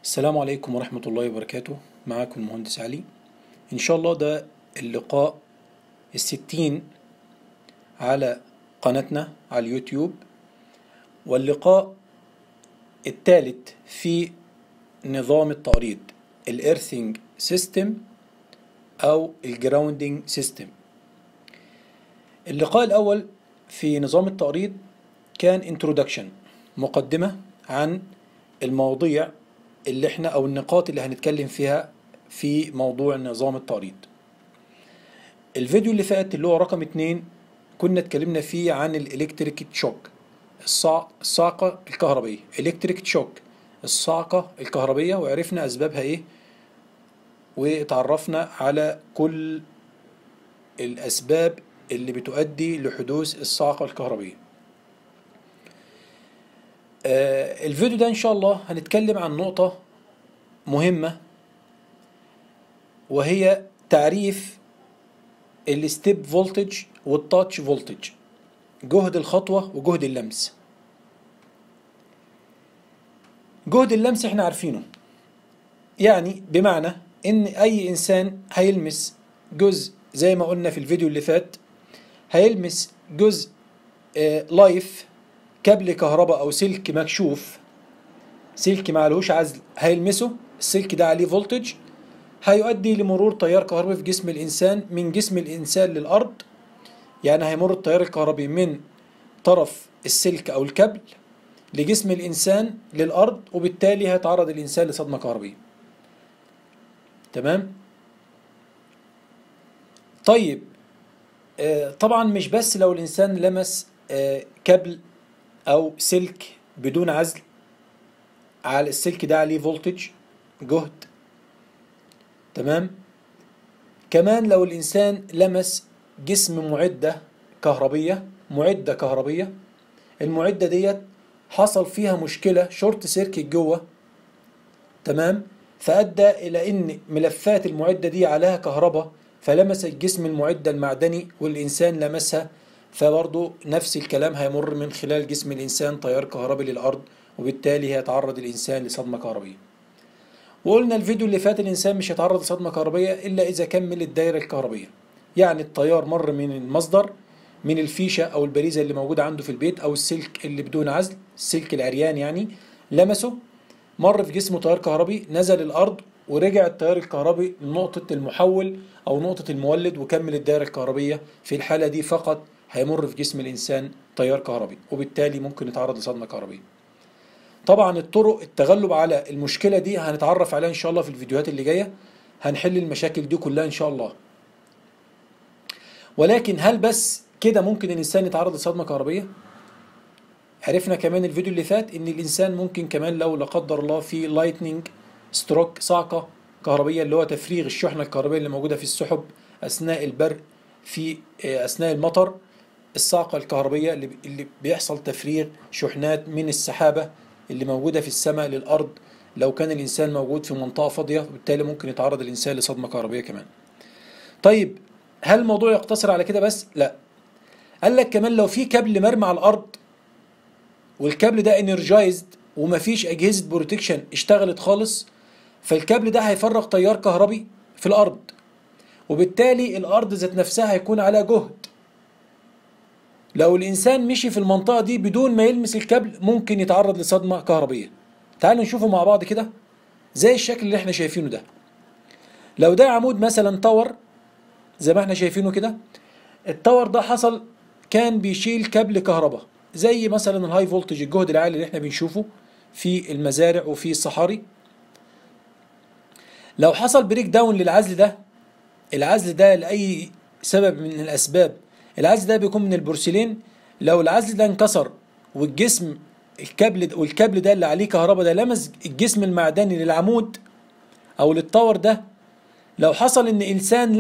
السلام عليكم ورحمة الله وبركاته. معاكم المهندس علي. إن شاء الله ده اللقاء الستين على قناتنا على اليوتيوب، واللقاء الثالث في نظام التعريض الإيرثينج سيستم أو الجراوندينج سيستم. اللقاء الأول في نظام التعريض كان انترودكشن، مقدمة عن المواضيع اللي احنا او النقاط اللي هنتكلم فيها في موضوع نظام التعريض. الفيديو اللي فات اللي هو رقم 2 كنا اتكلمنا فيه عن الالكتريك شوك، الصاعقة الكهربية، الكتريك شوك، الصاعقة الكهربية، وعرفنا اسبابها ايه واتعرفنا على كل الاسباب اللي بتؤدي لحدوث الصاعقة الكهربية. الفيديو ده ان شاء الله هنتكلم عن نقطة مهمة، وهي تعريف الستيب فولتج والتاتش فولتج، جهد الخطوة وجهد اللمس. جهد اللمس احنا عارفينه، يعني بمعنى ان اي انسان هيلمس جزء زي ما قلنا في الفيديو اللي فات، هيلمس جزء لايف، كابل كهرباء او سلك مكشوف، سلك معلهوش عزل، هيلمسه السلك ده عليه فولتج، هيؤدي لمرور تيار كهربي في جسم الإنسان، من جسم الإنسان للأرض. يعني هيمر التيار الكهربي من طرف السلك أو الكابل لجسم الإنسان للأرض، وبالتالي هيتعرض الإنسان لصدمة كهربية. تمام؟ طيب، طبعا مش بس لو الإنسان لمس كابل أو سلك بدون عزل، على السلك ده عليه فولتج، جهد. تمام؟ كمان لو الإنسان لمس جسم معدة كهربية، المعدة ديت حصل فيها مشكلة شورت سيركت جوه، تمام، فأدى إلى إن ملفات المعدة دي عليها كهرباء، فلمست جسم المعدة المعدني والإنسان لمسها، فبرضه نفس الكلام هيمر من خلال جسم الإنسان تيار كهربي للأرض، وبالتالي هيتعرض الإنسان لصدمة كهربية. وقلنا الفيديو اللي فات الإنسان مش هيتعرض لصدمة كهربية إلا إذا كمل الدائرة الكهربية، يعني التيار مر من المصدر، من الفيشة أو البريزة اللي موجودة عنده في البيت، أو السلك اللي بدون عزل، السلك العريان يعني، لمسه، مر في جسمه تيار كهربي، نزل الأرض، ورجع التيار الكهربي لنقطة المحول أو نقطة المولد وكمل الدائرة الكهربية. في الحالة دي فقط هيمر في جسم الإنسان تيار كهربي، وبالتالي ممكن يتعرض لصدمة كهربية. طبعا الطرق التغلب على المشكلة دي هنتعرف عليها إن شاء الله في الفيديوهات اللي جاية، هنحل المشاكل دي كلها إن شاء الله. ولكن هل بس كده ممكن الإنسان يتعرض لصدمة كهربية؟ عرفنا كمان الفيديو اللي فات إن الإنسان ممكن كمان لو لا قدر الله في لايتنينج ستروك، صعقة كهربية، اللي هو تفريغ الشحنة الكهربية اللي موجودة في السحب أثناء البرق، في أثناء المطر، الصعقة الكهربية اللي بيحصل تفريغ شحنات من السحابة اللي موجودة في السماء للأرض، لو كان الإنسان موجود في منطقة فاضية، وبالتالي ممكن يتعرض الإنسان لصدمة كهربية كمان. طيب، هل الموضوع يقتصر على كده بس؟ لا، قال لك كمان لو في كابل مرمي على الأرض، والكابل ده انرجايزد ومفيش أجهزة بروتكشن اشتغلت خالص، فالكابل ده هيفرغ تيار كهربي في الأرض، وبالتالي الأرض ذات نفسها هيكون عليها جهد. لو الإنسان مشي في المنطقة دي بدون ما يلمس الكابل ممكن يتعرض لصدمة كهربية. تعالوا نشوفه مع بعض كده، زي الشكل اللي احنا شايفينه ده. لو ده عمود مثلا تاور زي ما احنا شايفينه كده، التاور ده كان بيشيل كابل كهرباء زي مثلا الهاي فولتج، الجهد العالي اللي احنا بنشوفه في المزارع وفي الصحاري. لو حصل بريك داون للعزل ده، العزل ده لأي سبب من الأسباب، العزل ده بيكون من البورسلين، لو العزل ده انكسر والجسم والكابل ده اللي عليه كهرباء ده لمس الجسم المعدني للعمود أو للتاور ده، لو حصل إن إنسان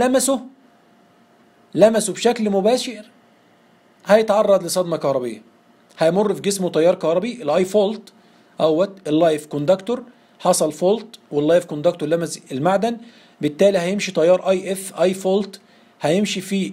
لمسه بشكل مباشر، هيتعرض لصدمة كهربية، هيمر في جسمه تيار كهربي، الاي فولت أو اللايف كوندكتور، حصل فولت واللايف كوندكتور لمس المعدن، بالتالي هيمشي تيار اي فولت، هيمشي في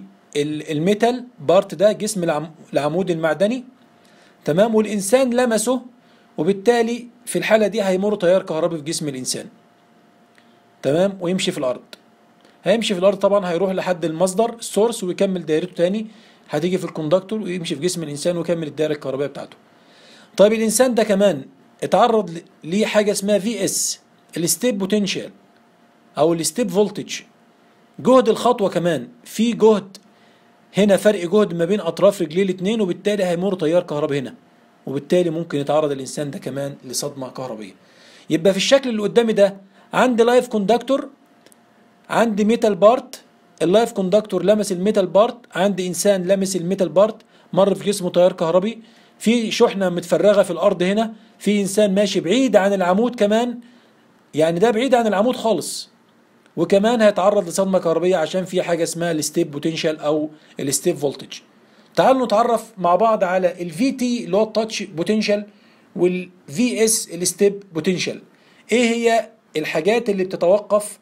الميتال بارت ده، جسم العمود المعدني، تمام، والإنسان لمسه وبالتالي في الحالة دي هيمر تيار كهربي في جسم الإنسان. تمام. ويمشي في الأرض. هيمشي في الأرض طبعا، هيروح لحد المصدر السورس ويكمل دايرته تاني، هتيجي في الكوندكتور ويمشي في جسم الإنسان ويكمل الدائرة الكهربائية بتاعته. طيب الإنسان ده كمان اتعرض لحاجة اسمها في اس، الستيب بوتنشال أو الستيب فولتج. جهد الخطوة كمان في جهد هنا، فرق جهد ما بين أطراف رجليه الاتنين، وبالتالي هيمر تيار كهربي هنا، وبالتالي ممكن يتعرض الإنسان ده كمان لصدمة كهربية. يبقى في الشكل اللي قدامي ده عندي لايف كوندكتور، عندي ميتال بارت، اللايف كوندكتور لمس الميتال بارت، عندي إنسان لمس الميتال بارت، مر في جسمه تيار كهربي، في شحنة متفرغة في الأرض هنا، في إنسان ماشي بعيد عن العمود كمان، يعني ده بعيد عن العمود خالص، وكمان هيتعرض لصدمة كهربية عشان في حاجة اسمها الستيب بوتنشال أو الستيب فولتج. تعالوا نتعرف مع بعض على الفي تي اللي هو التاتش بوتنشال، والفي اس الستيب بوتنشال. ايه هي الحاجات اللي بتتوقف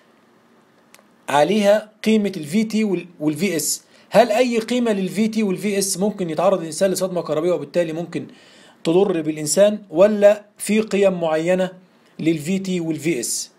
عليها قيمة الفي تي والفي اس؟ هل أي قيمة للفي تي والفي اس ممكن يتعرض الإنسان لصدمة كهربية وبالتالي ممكن تضر بالإنسان، ولا في قيم معينة للفي تي والفي اس؟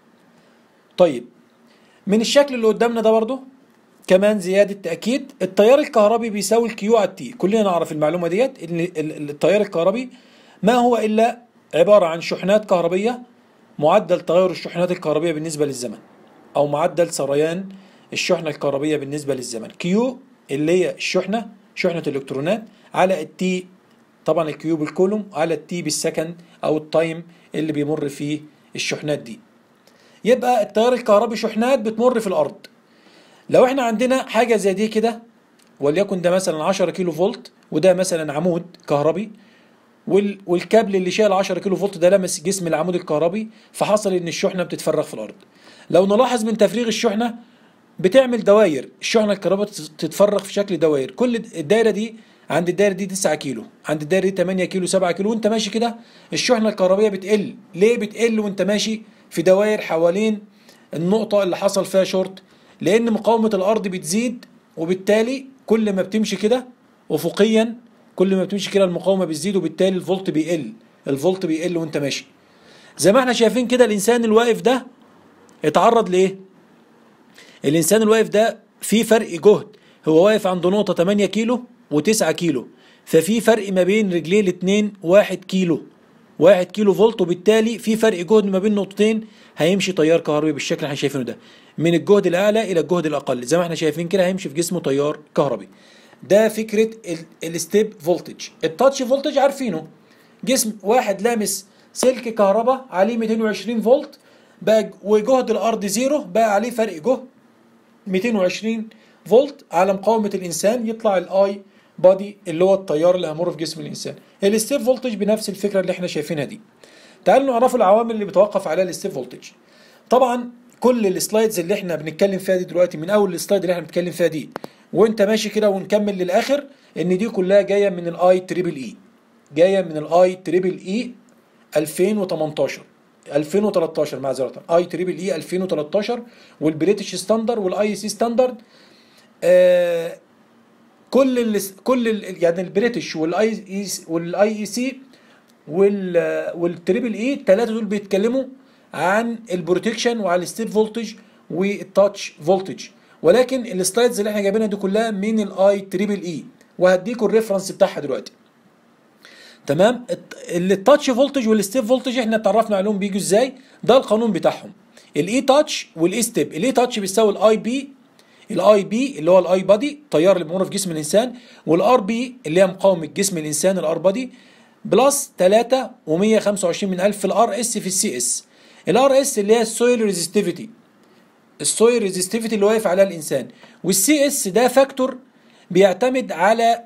طيب من الشكل اللي قدامنا ده برضو كمان زيادة تأكيد، التيار الكهربي بيساوي الكيو على التي. كلنا نعرف المعلومة ديت، ان التيار الكهربي ما هو إلا عبارة عن شحنات كهربية، معدل تغير الشحنات الكهربية بالنسبة للزمن، أو معدل سريان الشحنة الكهربية بالنسبة للزمن. كيو اللي هي الشحنة، شحنة الإلكترونات، على التي طبعا الكيو بالكولوم، على التي بالسكند أو التايم اللي بيمر فيه الشحنات دي. يبقى التيار الكهربي شحنات بتمر في الأرض. لو احنا عندنا حاجة زي دي كده، وليكن ده مثلا 10 كيلو فولت، وده مثلا عمود كهربي، والكابل اللي شايل 10 كيلو فولت ده لمس جسم العمود الكهربي، فحصل ان الشحنة بتتفرغ في الأرض. لو نلاحظ من تفريغ الشحنة بتعمل دوائر، الشحنة الكهربائية تتفرغ في شكل دوائر، كل الدايرة دي عند الدايرة دي 9 كيلو، عند الدايرة دي 8 كيلو 7 كيلو، وانت ماشي كده الشحنة الكهربائية بتقل. ليه بتقل وانت ماشي في دوائر حوالين النقطة اللي حصل فيها شورت؟ لأن مقاومة الأرض بتزيد، وبالتالي كل ما بتمشي كده أفقيا، كل ما بتمشي كده المقاومة بتزيد، وبالتالي الفولت بيقل، الفولت بيقل وانت ماشي. زي ما احنا شايفين كده الإنسان الواقف ده اتعرض لإيه؟ الإنسان الواقف ده في فرق جهد، هو واقف عند نقطة 8 كيلو و9 كيلو، ففي فرق ما بين رجليه الاتنين 1 كيلو، 1 كيلو فولت، وبالتالي في فرق جهد ما بين نقطتين، هيمشي تيار كهربي بالشكل اللي احنا شايفينه ده، من الجهد الأعلى إلى الجهد الأقل. زي ما احنا شايفين كده هيمشي في جسمه تيار كهربي. ده فكرة الستيب فولتج. التاتش فولتج عارفينه، جسم واحد لامس سلك كهرباء عليه 220 فولت بقى، وجهد الأرض زيرو، بقى عليه فرق جهد 220 فولت على مقاومة الإنسان، يطلع الآي بادي اللي هو التيار اللي هيمر في جسم الإنسان. الستيب فولتج بنفس الفكرة اللي احنا شايفينها دي. تعالوا نعرفوا العوامل اللي بتوقف عليها الستيب فولتج. طبعا كل السلايدز اللي احنا بنتكلم فيها دي دلوقتي، من أول السلايد اللي احنا بنتكلم فيها دي وانت ماشي كده ونكمل للآخر، ان دي كلها جاية من الاي تريبل اي، جاية من الاي تريبل اي 2013 معذرة، اي تريبل اي 2013 والبريتش ستاندرد والاي سي ستاندرد. يعني البريتش والاي اي سي والتريبل اي، الثلاثه دول بيتكلموا عن البروتكشن وعلى الستيب فولتج والتاتش فولتج، ولكن السلايدز اللي احنا جايبينها دي كلها من الاي تريبل اي، وهديكم الريفرنس بتاعها دلوقتي. تمام. التاتش فولتج والستيب فولتج احنا اتعرفنا عليهم بيجوا ازاي، ده القانون بتاعهم. الاي تاتش والاي ستيب، الاي تاتش بيساوي الاي بي، الاي بي اللي هو الاي بادي التيار اللي بيمر في جسم الانسان، والار بي اللي هي مقاومه جسم الانسان الار بادي، بلس 3 و125 من 1000 في الار اس في السي اس. الار اس اللي هي السويل ريزيستيفيتي، السويل ريزيستيفيتي اللي واقف عليها الانسان، والسي اس ده فاكتور بيعتمد على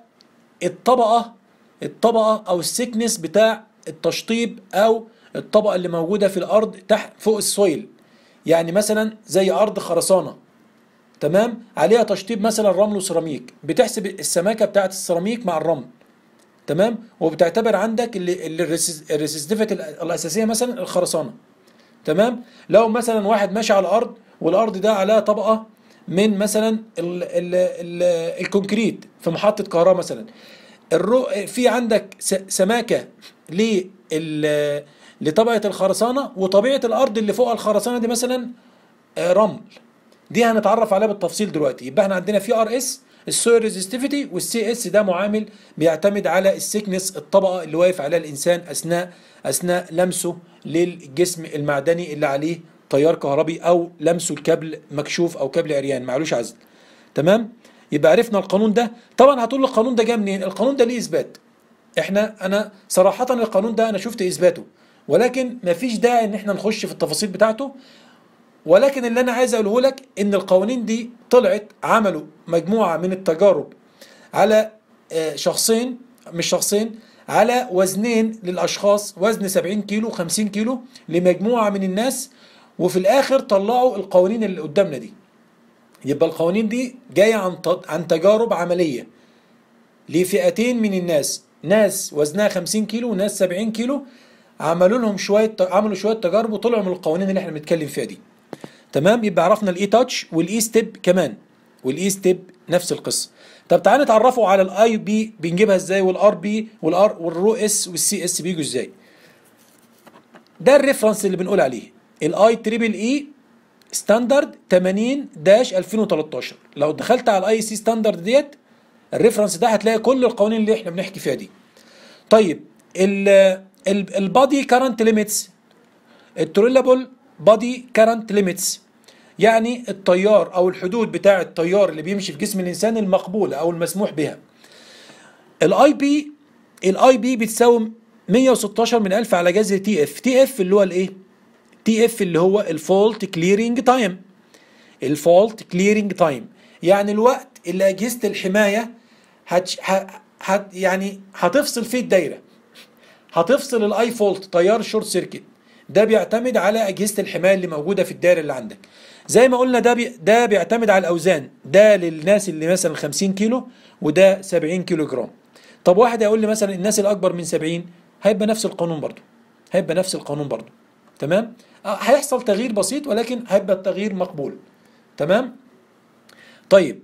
الطبقه او السكنس بتاع التشطيب او الطبقه اللي موجوده في الارض تحت فوق السويل. يعني مثلا زي ارض خرسانه، تمام، عليها تشطيب مثلا رمل وسيراميك، بتحسب السماكه بتاعت السيراميك مع الرمل، تمام، وبتعتبر عندك الريسيستيفيتي الاساسيه مثلا الخرسانه، تمام. لو مثلا واحد ماشي على الارض والارض ده عليها طبقه من مثلا الكونكريت في محطه كهرباء مثلا، في عندك سماكه لطبقه الخرسانه، وطبيعه الارض اللي فوق الخرسانه دي مثلا رمل. دي هنتعرف عليها بالتفصيل دلوقتي. يبقى احنا عندنا في ار اس السويل ريزستيفيتي، والسي اس ده معامل بيعتمد على السيكنس، الطبقه اللي واقف عليها الانسان اثناء لمسه للجسم المعدني اللي عليه تيار كهربي، او لمسه الكابل مكشوف او كابل عريان معلوش عزل. تمام؟ يبقى عرفنا القانون ده. طبعا هتقول لي القانون ده جاي منين؟ القانون ده ليه اثبات. انا صراحه القانون ده انا شفت اثباته، ولكن مفيش داعي ان احنا نخش في التفاصيل بتاعته. ولكن اللي انا عايز اقوله لك ان القوانين دي طلعت، عملوا مجموعه من التجارب على شخصين، مش شخصين، على وزنين للاشخاص، وزن 70 كيلو 50 كيلو لمجموعه من الناس، وفي الاخر طلعوا القوانين اللي قدامنا دي. يبقى القوانين دي جايه عن تجارب عمليه لفئتين من الناس، ناس وزنها 50 كيلو وناس 70 كيلو، عملوا شويه تجارب وطلعوا من القوانين اللي احنا بنتكلم فيها دي. تمام؟ يبقى عرفنا الاي تاتش والاي ستيب كمان، والاي ستيب نفس القصه. طب تعالى نتعرفوا على الاي بي بنجيبها ازاي، والار بي والرو اس والسي اس بيجوا ازاي. ده الريفرنس اللي بنقول عليه الاي تريبل اي ستاندرد 80-2013. لو دخلت على الاي سي ستاندرد ديت الريفرنس ده هتلاقي كل القوانين اللي احنا بنحكي فيها دي. طيب البادي كارنت ليميتس، التريلابل بادي كارنت ليميتس، يعني التيار او الحدود بتاع التيار اللي بيمشي في جسم الانسان المقبوله او المسموح بها. الاي بي بتساوي 116 من 1000 على جذر تي اف. تي اف اللي هو الايه؟ تي اف اللي هو الفولت كليرنج تايم. الفولت كليرنج تايم يعني الوقت اللي اجهزه الحمايه يعني هتفصل فيه الدايره، هتفصل الاي فولت تيار شورت سيركت. ده بيعتمد على اجهزه الحمايه اللي موجوده في الدايره اللي عندك. زي ما قلنا ده بيعتمد على الاوزان، ده للناس اللي مثلا 50 كيلو وده 70 كيلو جرام. طب واحد هيقول لي مثلا الناس اللي اكبر من 70 هيبقى نفس القانون برضه. تمام؟ هيحصل تغيير بسيط ولكن هيبقى التغيير مقبول. تمام؟ طيب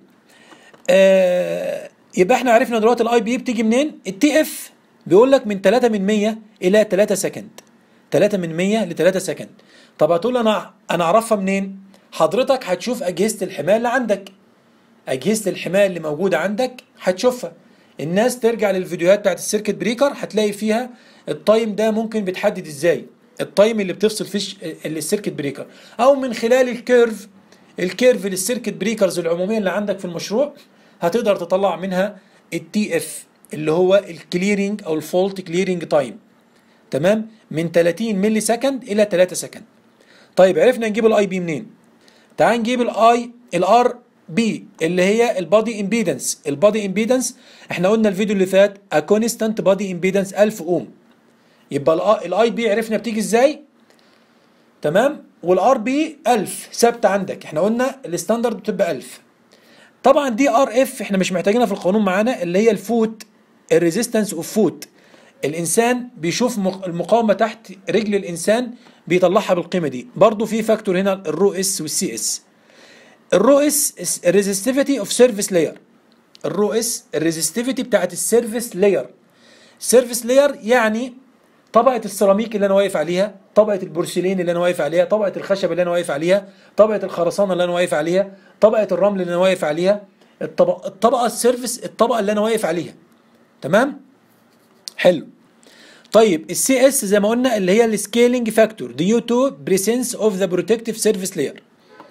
يبقى احنا عرفنا دلوقتي الاي بي بتيجي منين. التي اف بيقول لك من 3 من 100 الى 3 سكند. 3 من 100 ل 3 سكند. طب هتقول انا اعرفها منين؟ حضرتك هتشوف اجهزه الحمايه اللي عندك، اجهزه الحمايه اللي موجوده عندك هتشوفها. الناس ترجع للفيديوهات بتاعت السيركت بريكر هتلاقي فيها التايم ده ممكن بتحدد ازاي، التايم اللي بتفصل فيه السيركت بريكر، او من خلال الكيرف للسيركت بريكرز العموميه اللي عندك في المشروع هتقدر تطلع منها التي اف اللي هو الكليرنج او الفولت كليرنج تايم. تمام؟ من 30 ملي سكند الى 3 سكند. طيب عرفنا نجيب الاي بي منين؟ تعال نجيب الار بي اللي هي البادي امبيدنس. البادي امبيدنس احنا قلنا الفيديو اللي فات ا كونستانت بادي امبيدنس 1000 اوم. يبقى الاي بي عرفنا بتيجي ازاي. تمام؟ والار بي 1000 ثابته عندك، احنا قلنا الستاندرد بتبقى 1000. طبعا دي ار اف احنا مش محتاجينها في القانون معانا، اللي هي الفوت، الريزيستنس اوف فوت. الانسان بيشوف المقاومه تحت رجل الانسان بيطلعها بالقيمه دي. برضو في فاكتور هنا الرو اس والسي اس. الرو اس الريزستيفيتي اوف سيرفيس لاير. الرو اس الريزستيفيتي بتاعت السيرفيس لاير. السيرفيس لاير يعني طبقه السيراميك اللي انا واقف عليها، طبقه البورسلين اللي انا واقف عليها، طبقه الخشب اللي انا واقف عليها، طبقه الخرسانه اللي انا واقف عليها، طبقه الرمل اللي انا واقف عليها، الطبقه السيرفيس، الطبقه اللي انا واقف عليها. تمام؟ حلو. طيب السي اس زي ما قلنا اللي هي السكيلينج فاكتور ديو تو بريسنس اوف ذا بروتكتيف سيرفيس لاير.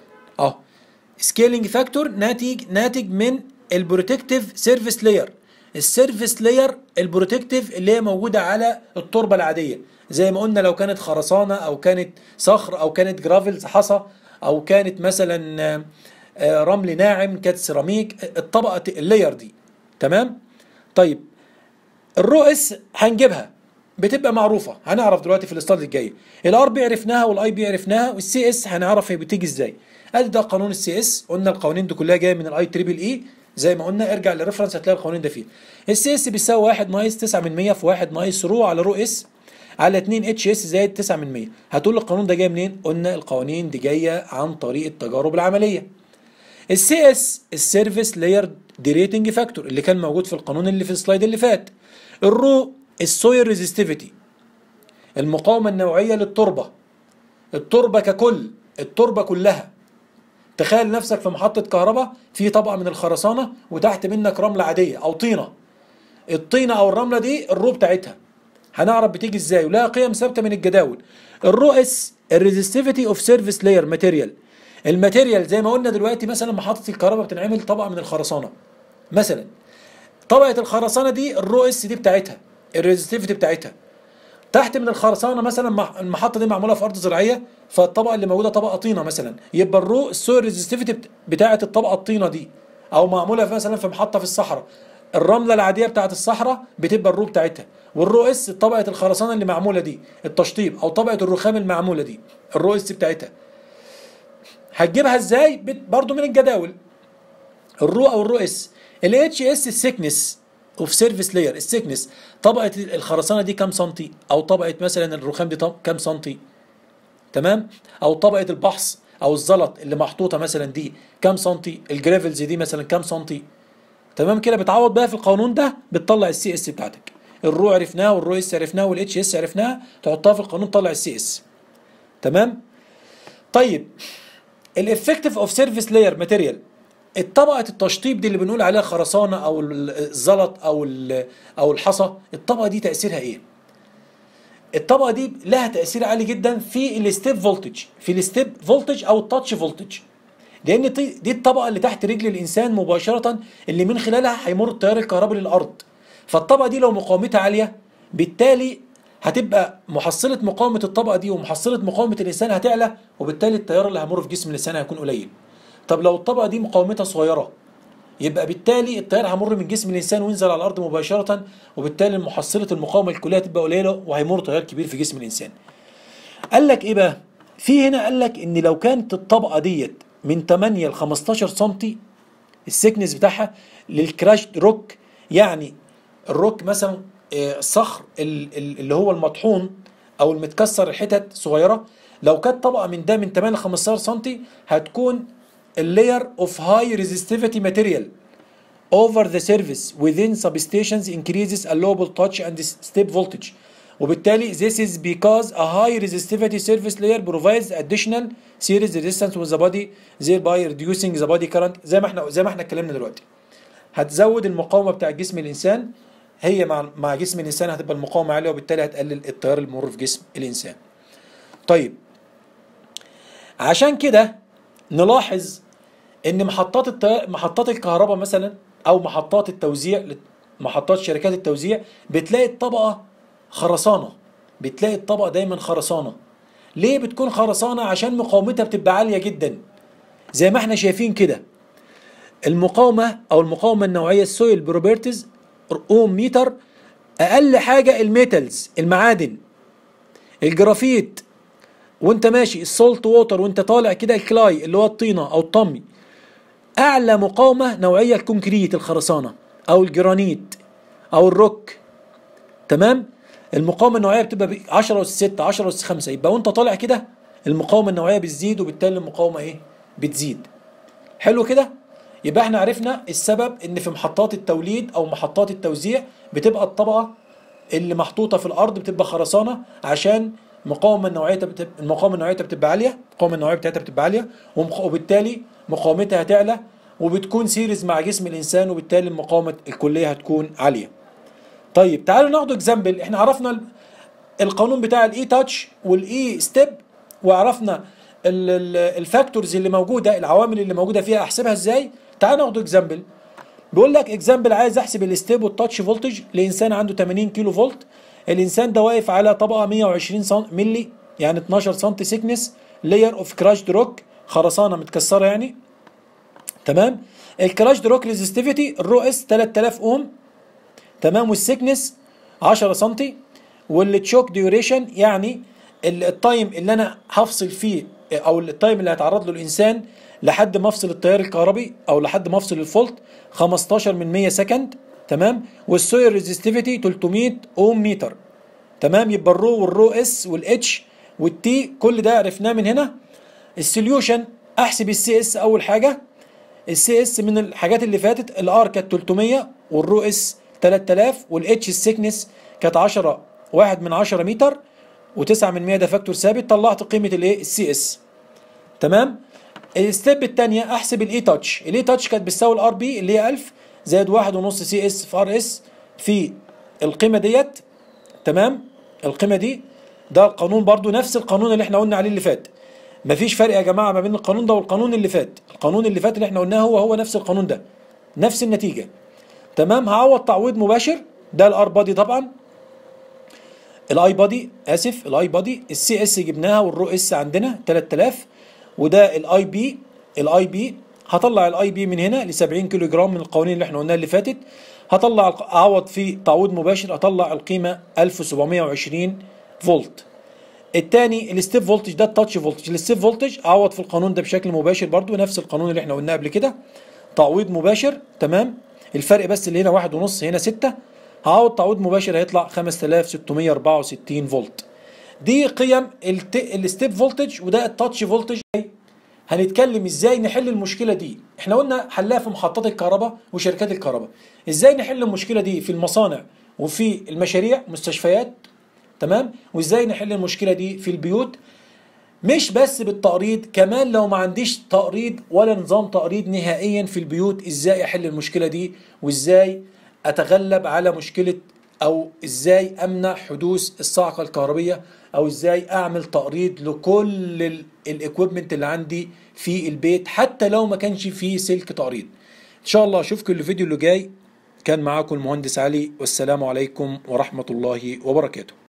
سكيلينج فاكتور ناتج من البروتكتيف سيرفيس لاير. السيرفيس لاير البروتكتيف اللي هي موجوده على التربه العاديه، زي ما قلنا لو كانت خرسانه او كانت صخر او كانت جرافلز حصى او كانت مثلا رمل ناعم، كانت سيراميك، الطبقه اللاير دي. تمام؟ طيب الرو اس هنجيبها بتبقى معروفه، هنعرف دلوقتي في السلايد الجاي. الار بي عرفناها والاي بي عرفناها، والسي اس هنعرف هي بتيجي ازاي. ادي ده قانون السي اس، قلنا القوانين دي كلها جايه من الاي تريبل اي، زي ما قلنا ارجع للريفرنس هتلاقي القوانين ده فيه. السي اس بيساوي 1 ناقص 9 من 100 في 1 ناقص رو على رو اس على 2 اتش اس زائد 9 من 100. هتقول القانون ده جاي منين؟ قلنا القوانين دي جايه عن طريق التجارب العمليه. السي اس السيرفيس لاير ديريتنج فاكتور اللي كان موجود في القانون اللي في السلايد اللي فات. الرو السويل ريزستيفيتي المقاومة النوعية للتربة، التربة ككل، التربة كلها. تخيل نفسك في محطة كهرباء في طبقة من الخرسانة وتحت منك رملة عادية أو طينة. الطينة أو الرملة دي الرو بتاعتها هنعرف بتيجي ازاي، ولها قيم ثابتة من الجداول. الرو اس الريزستيفيتي اوف سيرفيس لاير ماتيريال. الماتيريال زي ما قلنا دلوقتي، مثلا محطة الكهرباء بتنعمل طبقة من الخرسانة، مثلا طبقة الخرسانة دي الرو اس دي بتاعتها الريزستيفيتي بتاعتها. تحت من الخرسانة مثلا المحطة دي معمولة في أرض زراعية، فالطبقة اللي موجودة طبقة طينة مثلا، يبقى الرو السويل ريزستيفيتي بتاعة الطبقة الطينة دي. أو معمولة مثلا في محطة في الصحراء، الرملة العادية بتاعة الصحراء بتبقى الرو بتاعتها. والرو اس طبقة الخرسانة اللي معمولة دي، التشطيب أو طبقة الرخام المعمولة دي، الرو اس بتاعتها. هتجيبها ازاي؟ برضو من الجداول. الرو او الرو اس. الاتش اس السكنس اوف سيرفيس لاير، السكنس طبقه الخرسانه دي كام سنتي، او طبقه مثلا الرخام دي كام سنتي، تمام، او طبقه البحص او الزلط اللي محطوطه مثلا دي كام سنتي، الجرافلز دي مثلا كام سنتي، تمام كده. بتعوض بقى في القانون ده، بتطلع السي اس بتاعتك. الرو عرفناها والرو اس عرفناها والاتش اس عرفناها، تحطها في القانون تطلع السي اس، تمام. طيب الافكتيف اوف سيرفيس لاير ماتيريال، الطبقة التشطيب دي اللي بنقول عليها خرسانة او الزلط او الحصى، الطبقة دي تأثيرها ايه؟ الطبقة دي لها تأثير عالي جدا في الستيب فولتج، في الستيب فولتج او التاتش فولتج، لان دي الطبقة اللي تحت رجل الانسان مباشرة، اللي من خلالها هيمر التيار الكهربي للارض. فالطبقة دي لو مقاومتها عالية، بالتالي هتبقى محصلة مقاومة الطبقة دي ومحصلة مقاومة الانسان هتعلى، وبالتالي التيار اللي هيمر في جسم الانسان هيكون قليل. طب لو الطبقة دي مقاومتها صغيرة، يبقى بالتالي التيار هيمر من جسم الإنسان وينزل على الأرض مباشرة، وبالتالي محصلة المقاومة الكلية تبقى قليلة وهيمر تيار كبير في جسم الإنسان. قال لك إيه بقى؟ في هنا قال لك إن لو كانت الطبقة ديت من 8 ل 15 سم السكنس بتاعها للكراش روك، يعني الروك مثلا الصخر اللي هو المطحون أو المتكسر الحتت صغيرة، لو كانت طبقة من ده من 8 ل 15 سم هتكون layer of high resistivity material over the surface within substations increases allowable touch and step voltage. وبالتالي this is because a high resistivity surface layer provides additional series resistance with the body thereby reducing the body current. زي ما احنا اتكلمنا دلوقتي، هتزود المقاومة بتاع جسم الإنسان، هي مع جسم الإنسان هتبقى المقاومة عالية، وبالتالي هتقلل التيار اللي بيمر في جسم الإنسان. طيب عشان كده نلاحظ ان محطات الكهرباء مثلا او محطات التوزيع، محطات شركات التوزيع، بتلاقي الطبقه خرسانه، بتلاقي الطبقه دايما خرسانه. ليه بتكون خرسانه؟ عشان مقاومتها بتبقى عاليه جدا، زي ما احنا شايفين كده. المقاومه النوعيه السويل بروبرتيز اوم متر، اقل حاجه الميتالز المعادن، الجرافيت وانت ماشي، السولت ووتر وانت طالع كده، الكلاي اللي هو الطينه او الطمي. اعلى مقاومه نوعيه الكونكريت الخرسانه او الجرانيت او الروك، تمام. المقاومه النوعيه بتبقى 10 اس 6 10 اس 5، يبقى وانت طالع كده المقاومه النوعيه بتزيد، وبالتالي المقاومه ايه؟ بتزيد. حلو كده. يبقى احنا عرفنا السبب ان في محطات التوليد او محطات التوزيع بتبقى الطبقه اللي محطوطه في الارض بتبقى خرسانه، عشان المقاومه النوعيه بتبقى عاليه، المقاومه النوعيه بتاعتها بتبقى عاليه، وبالتالي مقاومتها هتعلى، وبتكون سيريز مع جسم الانسان، وبالتالي المقاومه الكليه هتكون عاليه. طيب تعالوا ناخد اكزامبل. احنا عرفنا القانون بتاع الاي تاتش والاي ستيب، وعرفنا الفاكتورز اللي موجوده، العوامل اللي موجوده فيها احسبها ازاي. تعالوا ناخد اكزامبل. بيقول لك اكزامبل، عايز احسب الستيب والتاتش فولتج لانسان عنده 80 كيلو فولت. الانسان ده واقف على طبقه 120 مللي، يعني 12 سم سيكنس، لاير اوف كراش روك، خرسانه متكسره يعني، تمام. الكراش روك ريزستيفيتي الرو اس 3000 اوم، تمام. والسيكنس 10 سم. والتشوك ديوريشن يعني التايم اللي انا هفصل فيه، او التايم اللي هيتعرض له الانسان لحد ما افصل التيار الكهربي او لحد ما افصل الفولت، 15 من 100 سكند، تمام. والسويل ريزستيفيتي 300 اوم متر، تمام. يبقى الرو والرو اس والاتش والتي كل ده عرفناه من هنا. السوليوشن، احسب السي اس اول حاجه. السي اس من الحاجات اللي فاتت، الار كانت 300 والرو اس 3000 والاتش السكنس كانت 10 1 من 10 متر، و9% ده فاكتور ثابت، طلعت قيمه الايه السي اس. تمام. الستيب الثانيه احسب الاي تاتش. الاي تاتش كانت بتساوي الار بي اللي هي 1000 زائد 1.5 سي اس في ار اس في القيمه ديت. تمام. القيمه دي ده القانون برضو نفس القانون اللي احنا قلنا عليه اللي فات. مفيش فرق يا جماعه ما بين القانون ده والقانون اللي فات. القانون اللي فات اللي احنا قلناه هو نفس القانون ده، نفس النتيجه. تمام. هعوض تعويض مباشر. ده الار بادي طبعا، الاي بادي اسف، الاي بادي، السي اس جبناها والرو اس عندنا 3000، وده الاي بي. الاي بي هطلع الاي بي من هنا ل 70 كيلو جرام من القوانين اللي احنا قلناها اللي فاتت. هطلع اعوض في تعويض مباشر، اطلع القيمه 1720 فولت. الثاني الستيب فولتج، ده التاتش فولتج. الستيب فولتج اعوض في القانون ده بشكل مباشر برضو، نفس القانون اللي احنا قلناه قبل كده، تعويض مباشر. تمام. الفرق بس اللي هنا 1.5 هنا 6. هعوض تعويض مباشر هيطلع 5664 فولت. دي قيم الستيب فولتج، وده التاتش فولتج. هنتكلم ازاي نحل المشكله دي. احنا قلنا حلها في محطات الكهرباء وشركات الكهرباء. ازاي نحل المشكله دي في المصانع وفي المشاريع مستشفيات. تمام. وازاي نحل المشكله دي في البيوت، مش بس بالتقريض، كمان لو ما عنديش تقريض ولا نظام تقريض نهائيا في البيوت، ازاي احل المشكله دي، وازاي اتغلب على مشكله، او ازاي امنع حدوث الصاعقه الكهربيه، او ازاي اعمل تقريض لكل الاكويبمنت اللي عندي في البيت حتى لو ما كانش فيه سلك تقريض. ان شاء الله اشوفكم الفيديو اللي جاي. كان معاكم المهندس علي، والسلام عليكم ورحمه الله وبركاته.